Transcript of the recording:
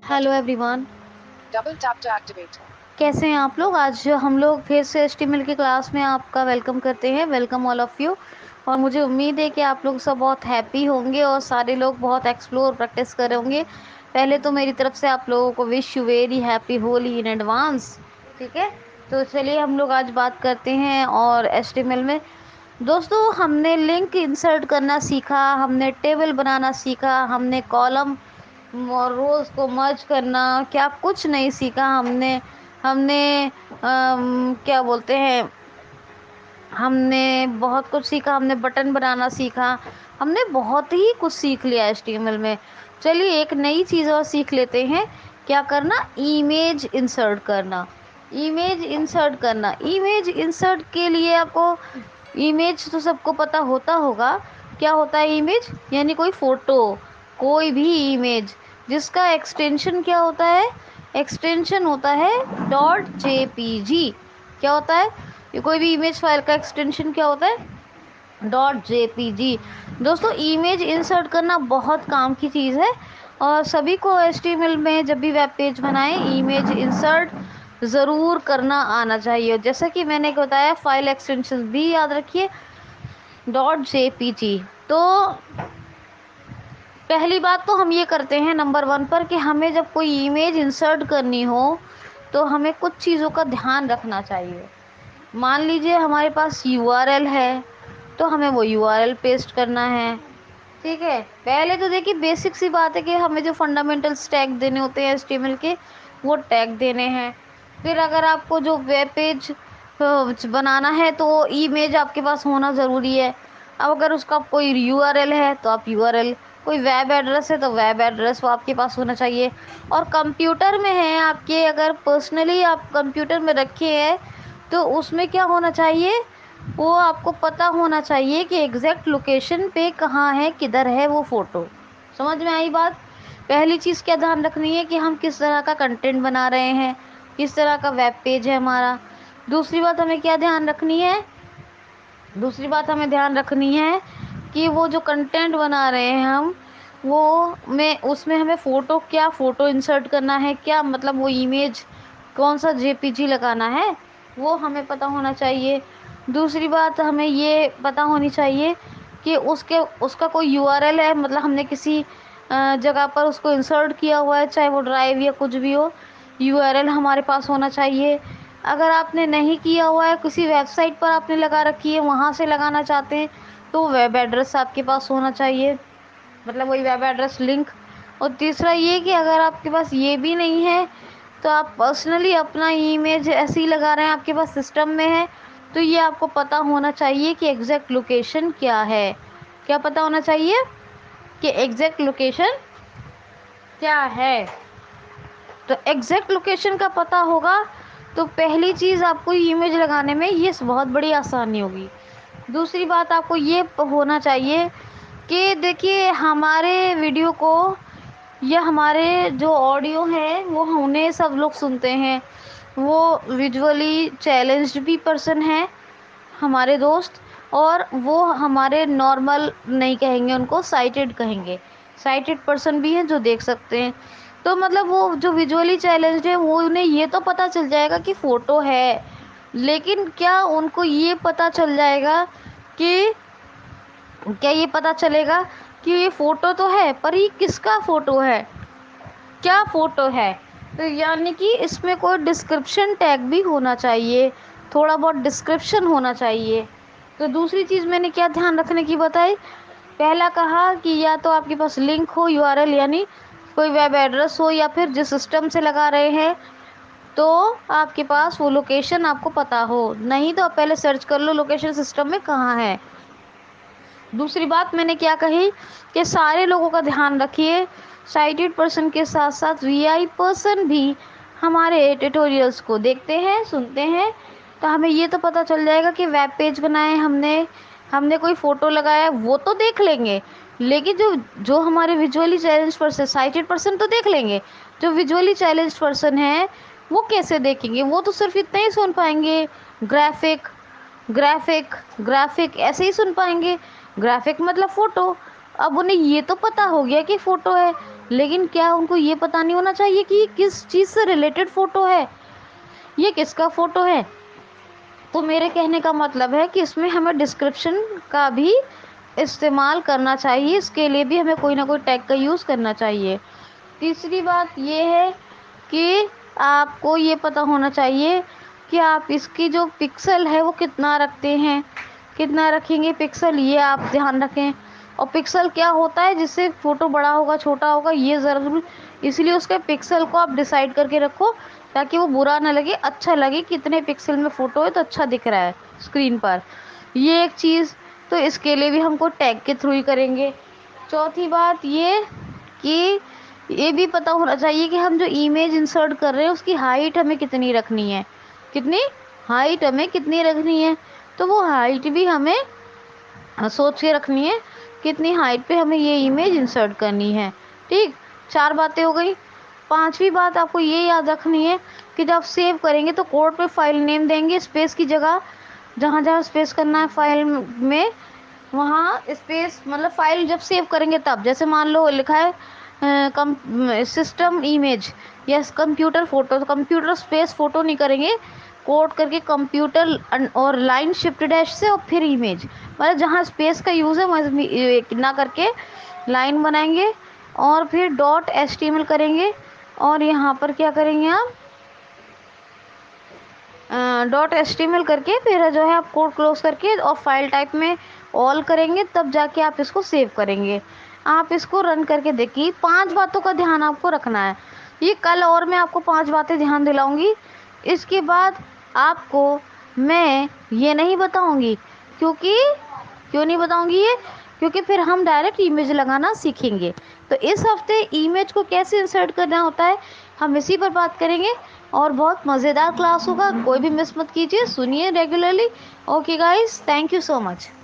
Hello everyone. Double tap to activate. कैसे हैं आप लोग? आज हम लोग फिर से एचटीएमएल की क्लास में आपका वेलकम करते हैं। Welcome all of you. और मुझे उम्मीद है कि आप लोग सब बहुत हैप्पी होंगे और सारे लोग बहुत एक्सप्लोर प्रैक्टिस कर रहे होंगे। पहले तो मेरी तरफ से आप लोगों को wish you very happy Holi in advance. ठीक है, तो चलिए हम लोग आज बात करते हैं। और एचटीएमएल में दोस्तों हमने लिंक इंसर्ट करना सीखा, हमने टेबल बनाना सीखा, हमने कॉलम और रोज़ को मर्ज करना, क्या कुछ नहीं सीखा। हमने हमने क्या बोलते हैं, हमने बहुत कुछ सीखा। हमने बटन बनाना सीखा, हमने बहुत ही कुछ सीख लिया एचटीएमएल में। चलिए एक नई चीज़ और सीख लेते हैं। क्या करना? इमेज इंसर्ट करना। इमेज इंसर्ट करना, इमेज इंसर्ट के लिए आपको इमेज तो सबको पता होता होगा। क्या होता है इमेज? यानी कोई फ़ोटो, कोई भी इमेज जिसका एक्सटेंशन क्या होता है? एक्सटेंशन होता है डॉट जेपीजी। क्या होता है? ये कोई भी इमेज फाइल का एक्सटेंशन क्या होता है? Dot JPG. दोस्तों इमेज इंसर्ट करना बहुत काम की चीज़ है और सभी को एचटीएमएल में जब भी वेब पेज बनाएं इमेज इंसर्ट ज़रूर करना आना चाहिए। जैसा कि मैंने बताया फाइल एक्सटेंशन भी याद रखिए, डॉट जेपीजी। तो पहली बात तो हम ये करते हैं नंबर 1 पर कि हमें जब कोई इमेज इंसर्ट करनी हो तो हमें कुछ चीज़ों का ध्यान रखना चाहिए। मान लीजिए हमारे पास यूआरएल है तो हमें वो यूआरएल पेस्ट करना है। ठीक है, पहले तो देखिए बेसिक सी बात है कि हमें जो फंडामेंटल्स टैग देने होते हैं एचटीएमएल के वो टैग देने हैं। फिर अगर आपको जो वेब पेज बनाना है तो इमेज आपके पास होना ज़रूरी है। अब अगर उसका कोई यूआरएल है तो आप यूआरएल, कोई वेब एड्रेस है तो वेब एड्रेस वो आपके पास होना चाहिए। और कंप्यूटर में है आपके, अगर पर्सनली आप कंप्यूटर में रखे हैं तो उसमें क्या होना चाहिए? वो आपको पता होना चाहिए कि एग्जैक्ट लोकेशन पे कहाँ है, किधर है वो फ़ोटो। समझ में आई बात? पहली चीज़ क्या ध्यान रखनी है कि हम किस तरह का कंटेंट बना रहे हैं, किस तरह का वेब पेज है हमारा। दूसरी बात हमें क्या ध्यान रखनी है? दूसरी बात हमें ध्यान रखनी है कि वो जो कंटेंट बना रहे हैं हम, वो में उसमें हमें फ़ोटो, क्या फ़ोटो इंसर्ट करना है, क्या मतलब वो इमेज कौन सा जेपीजी लगाना है वो हमें पता होना चाहिए। दूसरी बात हमें ये पता होनी चाहिए कि उसका कोई यूआरएल है, मतलब हमने किसी जगह पर उसको इंसर्ट किया हुआ है, चाहे वो ड्राइव या कुछ भी हो, यूआरएल हमारे पास होना चाहिए। अगर आपने नहीं किया हुआ है, किसी वेबसाइट पर आपने लगा रखी है, वहाँ से लगाना चाहते हैं तो वेब एड्रेस आपके पास होना चाहिए, मतलब वही वेब एड्रेस लिंक। और तीसरा ये कि अगर आपके पास ये भी नहीं है तो आप पर्सनली अपना इमेज ऐसे ही लगा रहे हैं, आपके पास सिस्टम में है, तो ये आपको पता होना चाहिए कि एग्जैक्ट लोकेशन क्या है। क्या पता होना चाहिए? कि एग्जैक्ट लोकेशन क्या है। तो एग्जैक्ट लोकेशन का पता होगा तो पहली चीज़ आपको इमेज लगाने में ये बहुत बड़ी आसानी होगी। दूसरी बात आपको ये होना चाहिए कि देखिए हमारे वीडियो को या हमारे जो ऑडियो हैं वो उन्हें सब लोग सुनते हैं, वो विजुअली चैलेंज्ड भी पर्सन हैं हमारे दोस्त, और वो हमारे नॉर्मल नहीं कहेंगे, उनको साइटेड कहेंगे। साइटेड पर्सन भी हैं जो देख सकते हैं। तो मतलब वो जो विजुअली चैलेंज्ड है वो उन्हें ये तो पता चल जाएगा कि फ़ोटो है, लेकिन क्या उनको ये पता चल जाएगा कि क्या ये पता चलेगा कि ये फ़ोटो तो है पर ये किसका फ़ोटो है, क्या फ़ोटो है? तो यानी कि इसमें कोई डिस्क्रिप्शन टैग भी होना चाहिए, थोड़ा बहुत डिस्क्रिप्शन होना चाहिए। तो दूसरी चीज़ मैंने क्या ध्यान रखने की बताई? पहला कहा कि या तो आपके पास लिंक हो, यूआरएल यानी कोई वेब एड्रेस हो, या फिर जिस सिस्टम से लगा रहे हैं तो आपके पास वो लोकेशन आपको पता हो। नहीं तो आप पहले सर्च कर लो लोकेशन सिस्टम में कहाँ है। दूसरी बात मैंने क्या कही कि सारे लोगों का ध्यान रखिए, साइटेड पर्सन के साथ साथ वीआई पर्सन भी हमारे ट्यूटोरियल्स को देखते हैं, सुनते हैं। तो हमें ये तो पता चल जाएगा कि वेब पेज बनाए हमने, हमने कोई फ़ोटो लगाया वो तो देख लेंगे, लेकिन जो जो हमारे visually challenge person, sighted person तो देख लेंगे, जो विजुअली चैलेंज पर्सन है वो कैसे देखेंगे? वो तो सिर्फ इतना ही सुन पाएंगे, ग्राफिक ग्राफिक ग्राफिक ऐसे ही सुन पाएंगे। ग्राफिक मतलब फ़ोटो, अब उन्हें ये तो पता हो गया कि फ़ोटो है, लेकिन क्या उनको ये पता नहीं होना चाहिए कि ये किस चीज़ से रिलेटेड फ़ोटो है, ये किसका फ़ोटो है। तो मेरे कहने का मतलब है कि इसमें हमें डिस्क्रिप्शन का भी इस्तेमाल करना चाहिए, इसके लिए भी हमें कोई ना कोई टैग का यूज़ करना चाहिए। तीसरी बात ये है कि आपको ये पता होना चाहिए कि आप इसकी जो पिक्सल है वो कितना रखते हैं, कितना रखेंगे पिक्सल, ये आप ध्यान रखें। और पिक्सल क्या होता है, जिससे फ़ोटो बड़ा होगा छोटा होगा ये ज़रूर, इसलिए उसके पिक्सल को आप डिसाइड करके रखो ताकि वो बुरा ना लगे, अच्छा लगे, कितने पिक्सल में फ़ोटो है तो अच्छा दिख रहा है स्क्रीन पर, ये एक चीज़। तो इसके लिए भी हमको टैग के थ्रू ही करेंगे। चौथी बात ये कि ये भी पता होना चाहिए कि हम जो इमेज इंसर्ट कर रहे हैं उसकी हाइट हमें कितनी रखनी है, कितनी हाइट हमें कितनी रखनी है। तो वो हाइट भी हमें सोच के रखनी है, कितनी हाइट पे हमें ये इमेज इंसर्ट करनी है। ठीक, 4 बातें हो गई। 5वीं बात आपको ये याद रखनी है कि जब सेव करेंगे तो कोड पे फाइल नेम देंगे, स्पेस की जगह जहाँ जहाँ स्पेस करना है फाइल में वहाँ स्पेस, मतलब फाइल जब सेव करेंगे तब, जैसे मान लो लिखा है सिस्टम इमेज या कंप्यूटर फ़ोटो, तो कंप्यूटर स्पेस फ़ोटो नहीं करेंगे, कोड करके कंप्यूटर और लाइन शिफ्ट डैश से और फिर इमेज, मतलब जहाँ स्पेस का यूज़ है वहाँ ना करके लाइन बनाएंगे और फिर डॉट HTML करेंगे और यहाँ पर क्या करेंगे आप डॉट HTML करके फिर जो है आप कोड क्लोज करके और फाइल टाइप में ऑल करेंगे, तब जाके आप इसको सेव करेंगे। आप इसको रन करके देखिए। 5 बातों का ध्यान आपको रखना है, ये कल और मैं आपको 5 बातें ध्यान दिलाऊंगी। इसके बाद आपको मैं ये नहीं बताऊंगी, क्योंकि क्यों नहीं बताऊंगी ये, क्योंकि फिर हम डायरेक्ट इमेज लगाना सीखेंगे। तो इस हफ्ते इमेज को कैसे इंसर्ट करना होता है हम इसी पर बात करेंगे और बहुत मज़ेदार क्लास होगा, कोई भी मिस मत कीजिए, सुनिए regularly. Okay guys, thank you so much.